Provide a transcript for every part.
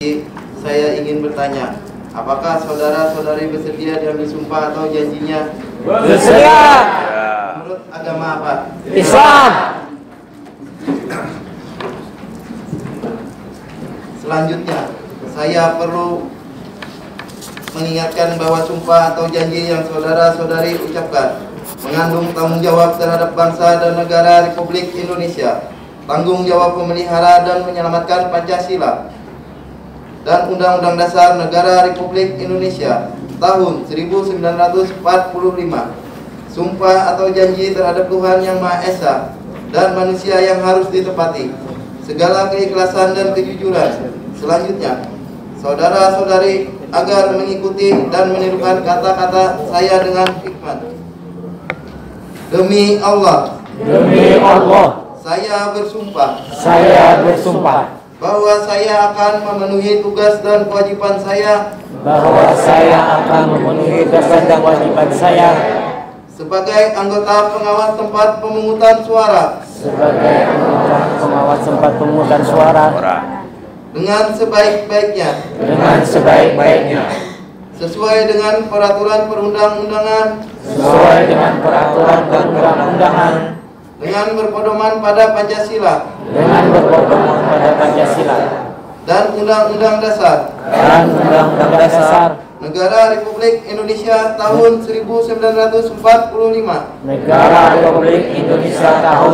Saya ingin bertanya, apakah saudara-saudari bersedia diambil sumpah atau janjinya? Bersedia. Menurut agama apa? Islam. Selanjutnya, saya perlu mengingatkan bahwa sumpah atau janji yang saudara-saudari ucapkan mengandung tanggung jawab terhadap bangsa dan negara Republik Indonesia, tanggung jawab memelihara dan menyelamatkan Pancasila dan Undang-Undang Dasar Negara Republik Indonesia tahun 1945. Sumpah atau janji terhadap Tuhan Yang Maha Esa dan manusia yang harus ditepati, segala keikhlasan dan kejujuran. Selanjutnya, saudara-saudari agar mengikuti dan menirukan kata-kata saya dengan hikmat. Demi Allah. Demi Allah. Saya bersumpah. Saya bersumpah Bahwa saya akan memenuhi tugas dan kewajiban saya. bahwa saya akan memenuhi tugas dan kewajiban saya Sebagai anggota pengawas tempat pemungutan suara. sebagai anggota pengawas tempat pemungutan suara Dengan sebaik-baiknya. dengan sebaik-baiknya Sesuai dengan peraturan perundang-undangan. sesuai dengan peraturan dan perundang-undangan Dengan berpedoman pada Pancasila dengan berpedoman pada Pancasila dan Undang-Undang Dasar dan Undang-Undang Dasar Negara Republik Indonesia tahun 1945. Negara Republik Indonesia tahun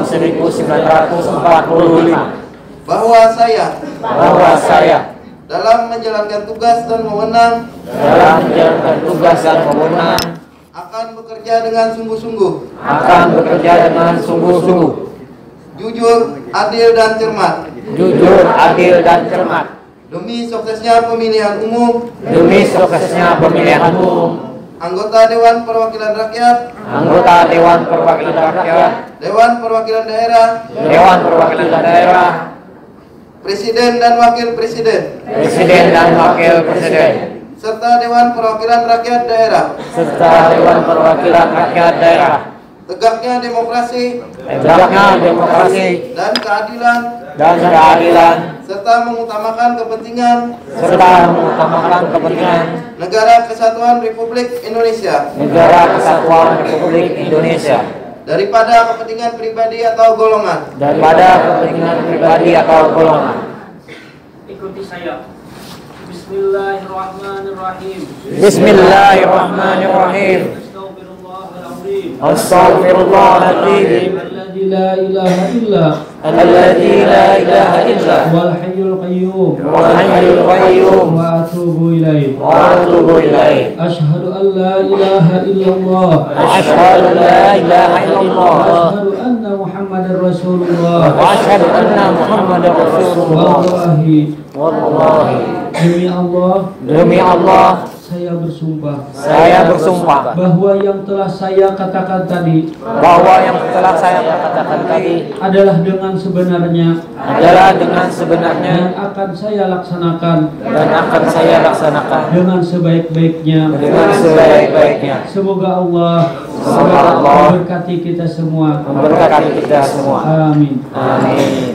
1945 Bahwa saya dalam menjalankan tugas dan wewenang dalam menjalankan tugas dan wewenang akan bekerja dengan sungguh-sungguh, akan bekerja dengan sungguh-sungguh, jujur, adil dan cermat, jujur, adil dan cermat demi suksesnya pemilihan umum, demi suksesnya pemilihan umum, anggota Dewan Perwakilan Rakyat, anggota Dewan Perwakilan Rakyat, Dewan Perwakilan Daerah, Dewan Perwakilan Daerah, Presiden dan Wakil Presiden, Presiden dan Wakil Presiden, serta Dewan Perwakilan Rakyat Daerah. serta Dewan Perwakilan Rakyat Daerah. Tegaknya demokrasi Tegaknya demokrasi dan keadilan, dan keadilan, serta mengutamakan kepentingan serta mengutamakan kepentingan Negara Kesatuan Republik Indonesia Negara Kesatuan Republik Indonesia daripada kepentingan pribadi atau golongan. daripada kepentingan pribadi atau golongan. Ikuti saya. Bismillahirrahmanirrahim. Bismillahirrahmanirrahim. Astaghfirullahaladzim. Astaghfirullahaladzim. Alladzi la ilaha illa Alladzi la ilaha illa wal hayyul qayyum wal hayyul qayyum wa atubu ilaih. wa atubu ilaih. Asyhadu an la ilaha illallah Asyhadu an la ilaha wa illallah asyhadu anna Muhammadar Rasulullah. wa asyhadu anna Muhammadar Rasulullah. Wallahi Wallahi demi Allah demi Allah saya bersumpah bahwa yang telah saya katakan tadi adalah dengan sebenarnya dan akan saya laksanakan dengan sebaik-baiknya. Semoga Allah memberkati kita semua. Amin. Amin.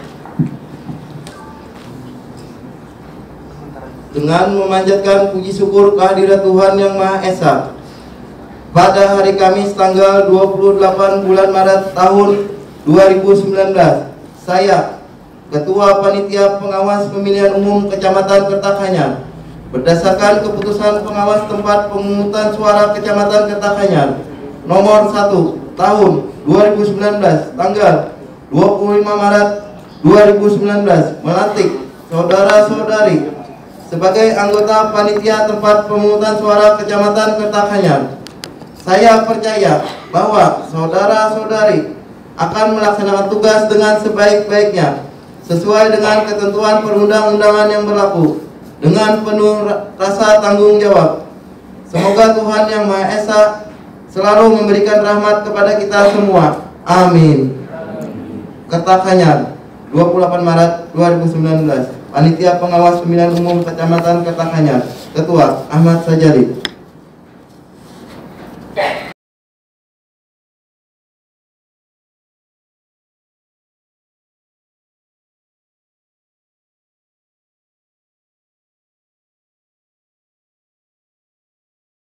Dengan memanjatkan puji syukur kehadirat Tuhan Yang Maha Esa, pada hari Kamis tanggal 28 bulan Maret tahun 2019, saya, Ketua Panitia Pengawas Pemilihan Umum Kecamatan Kertakanyar, berdasarkan keputusan pengawas tempat pemungutan suara Kecamatan Kertakanyar nomor 1 tahun 2019 tanggal 25 Maret 2019 melantik saudara-saudari sebagai anggota panitia tempat pemungutan suara Kecamatan Kertakanyar. Saya percaya bahwa saudara-saudari akan melaksanakan tugas dengan sebaik-baiknya sesuai dengan ketentuan perundang-undangan yang berlaku dengan penuh rasa tanggung jawab. Semoga Tuhan Yang Maha Esa selalu memberikan rahmat kepada kita semua. Amin. Kertakanyar, 28 Maret 2019. Panitia Pengawas Pemilihan Umum Kecamatan Kertakanyar, Ketua Ahmad Sajali.